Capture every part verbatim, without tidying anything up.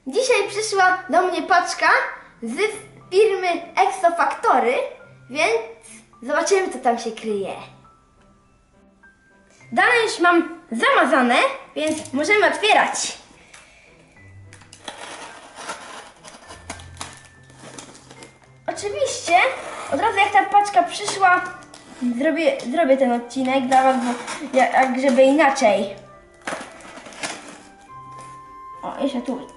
Dzisiaj przyszła do mnie paczka z firmy Exofactory, więc zobaczymy, co tam się kryje. Dane już mam zamazane, więc możemy otwierać. Oczywiście, od razu jak ta paczka przyszła, zrobię, zrobię ten odcinek dla was, bo jak żeby inaczej. O, jeszcze tu.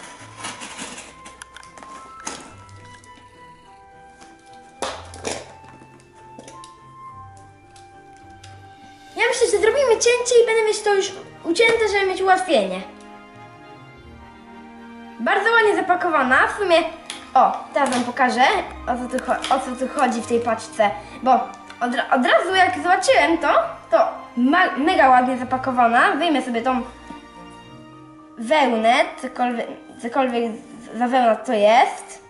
Ja myślę, że zrobimy cięcie i będę mieć to już ucięte, żeby mieć ułatwienie. Bardzo ładnie zapakowana, w sumie. O, teraz wam pokażę, o co tu, o co tu chodzi w tej paczce, bo od, od razu jak zobaczyłem to, to ma, mega ładnie zapakowana. Wyjmę sobie tą wełnę, cokolwiek, cokolwiek za wełna to jest.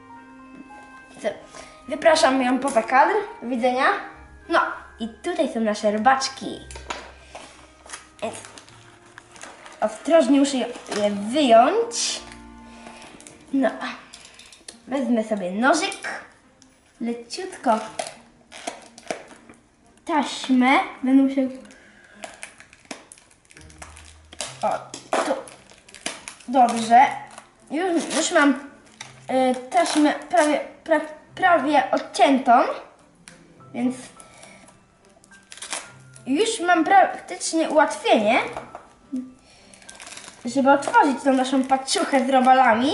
Wypraszam ją poza kadr, do widzenia. No i tutaj są nasze robaczki. Więc ostrożnie muszę je wyjąć. No. Wezmę sobie nożyk, leciutko taśmę, będę musiał... O, tu. Dobrze. Już, już mam y, taśmę prawie, pra, prawie odciętą, więc już mam praktycznie ułatwienie, żeby otworzyć tą naszą paczuchę z robalami.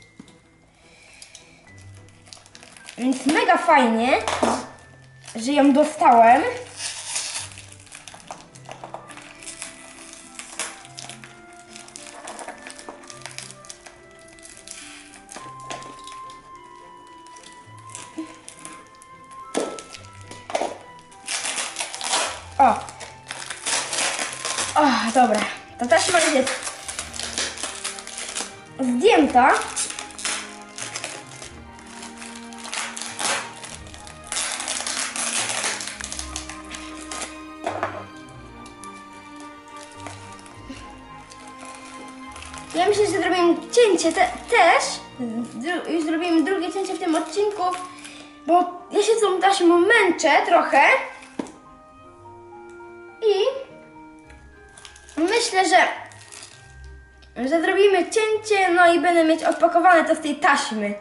Więc mega fajnie, że ją dostałem. O! O, dobra. To taśma jest zdjęta. Ja myślę, że zrobimy cięcie te, też. Już zrobimy drugie cięcie w tym odcinku, bo ja się z tą taśmą męczę trochę. I myślę, że, że zrobimy cięcie, no i będę mieć odpakowane to z tej taśmy.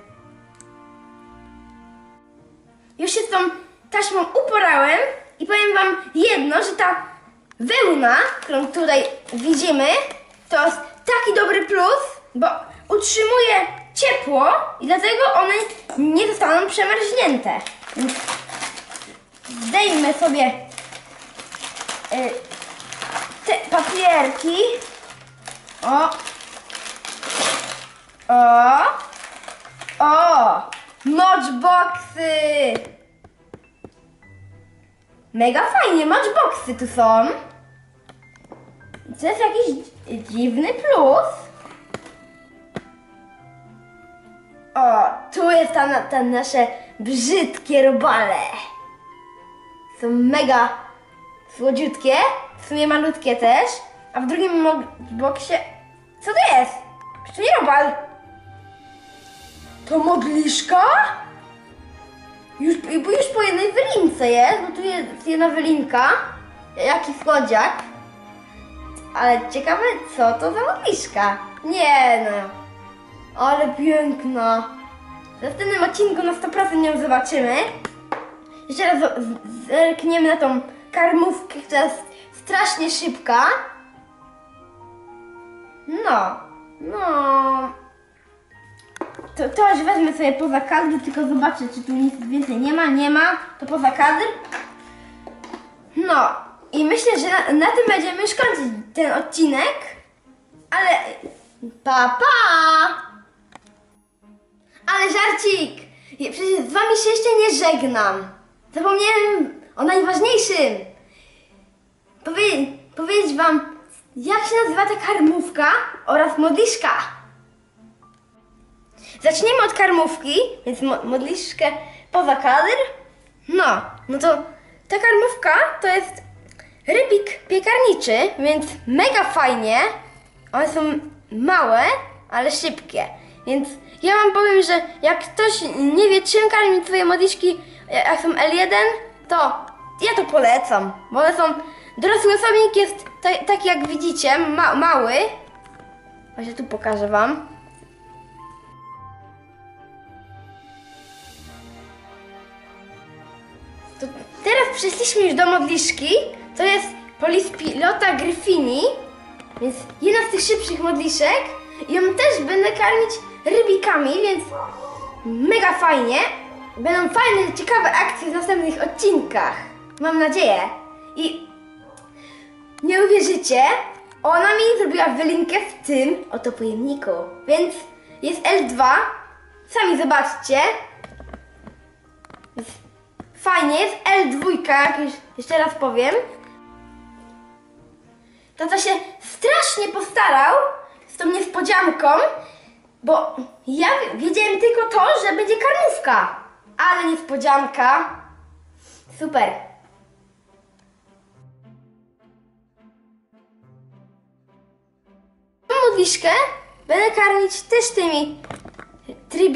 Już się z tą taśmą uporałem i powiem wam jedno, że ta wełna, którą tutaj widzimy, to jest taki dobry plus, bo utrzymuje ciepło i dlatego one nie zostaną przemarznięte. Więc zdejmę sobie y, te papierki. O! O! O! Matchboxy! Mega fajnie, matchboxy tu są. To jest jakiś dziwny plus. O, tu jest ta, ta nasze brzydkie robale. Są mega słodziutkie, w sumie malutkie też. A w drugim boksie... Co to jest? To nie robal. To modliszka? Już, już po jednej wylince jest, bo tu jest jedna wylinka. Jaki słodziak. Ale ciekawe, co to za modliszka? Nie no. Ale piękna. W następnym odcinku na sto procent ją zobaczymy. Jeszcze raz zerkniemy na tą karmówkę, która jest strasznie szybka. No. No. To, to już wezmę sobie poza kadr, tylko zobaczę, czy tu nic więcej nie ma. Nie ma. To poza kadr. No. I myślę, że na, na tym będziemy już kończyć ten odcinek. Ale... Pa, pa! Ale żarcik! Ja przecież z wami się jeszcze nie żegnam. Zapomniałem o najważniejszym. Powie, powiedzieć wam, jak się nazywa ta karmówka oraz modliszka. Zaczniemy od karmówki, więc mo modliszkę poza kadr. No, no to ta karmówka to jest rybik piekarniczy, więc mega fajnie. One są małe ale szybkie. Więc ja wam powiem, że jak ktoś nie wie, czym karmić swoje modliszki, jak są L jeden, to ja to polecam, bo one są, dorosły osobnik jest ta, taki jak widzicie, ma, mały. Właśnie tu pokażę wam. To teraz przeszliśmy już do modliszki, to jest Polispilota Gryfini, więc jedna z tych szybszych modliszek. I ją też będę karmić rybikami, więc mega fajnie. Będą fajne, ciekawe akcje w następnych odcinkach. Mam nadzieję. I nie uwierzycie, ona mi zrobiła wylinkę w tym oto pojemniku. Więc jest L dwa. Sami zobaczcie. Jest fajnie, jest L dwa, jak już jeszcze raz powiem. Tata się strasznie postarał z tą niespodzianką, bo ja wiedziałem tylko to, że będzie karmówka, ale niespodzianka. Super. Modliszkę będę karmić też tymi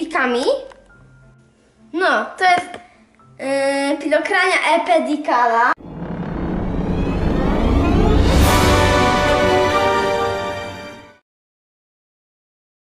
trybikami. No, to jest yy, Pilokrania epedicala.